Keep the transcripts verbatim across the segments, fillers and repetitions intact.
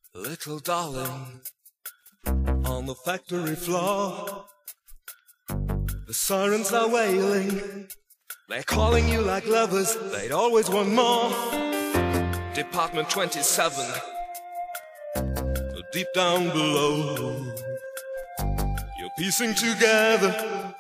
Little darling, on the factory floor, the sirens are wailing. They're calling you like lovers, they'd always want more. Department twenty-seven, deep down below, you're piecing together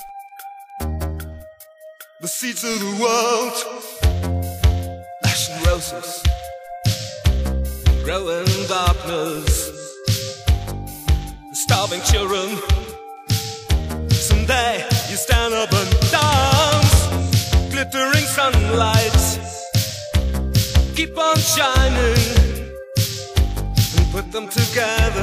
the seeds of the world. Ash and roses grow in darkness, starving children. Someday you stand up and dance. Glittering sunlight, keep on shining, and put them together,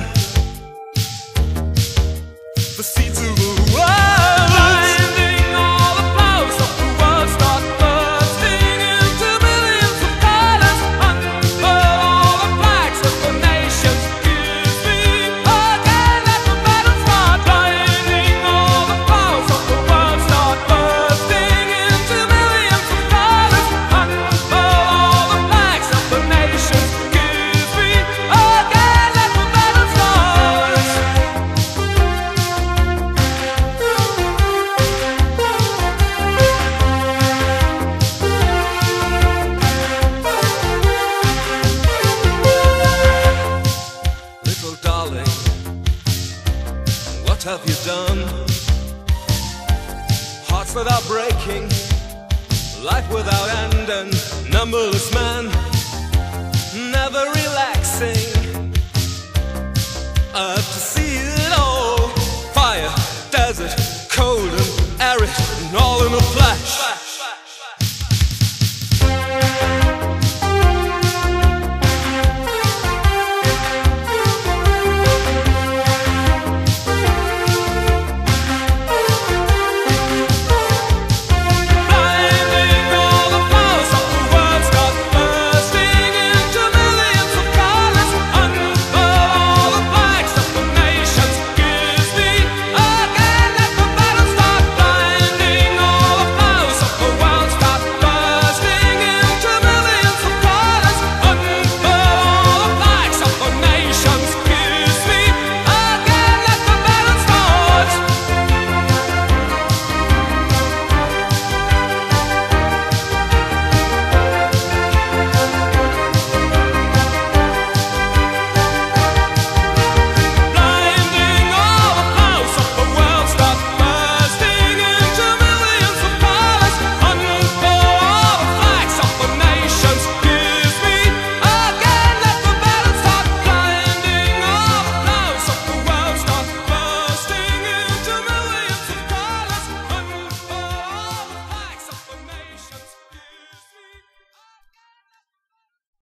the seeds of the world. Blinding all the flowers of the world start bursting into millions of colors. Unfurl all the flags of the nations. Give me again, let the battle start. Blinding all the flowers of the world start bursting into millions of colors. Unfurl all the flags of the nations. Give me again, let the battle start. Little darling, what have you done? Hearts that are breaking, life without end, and numberless men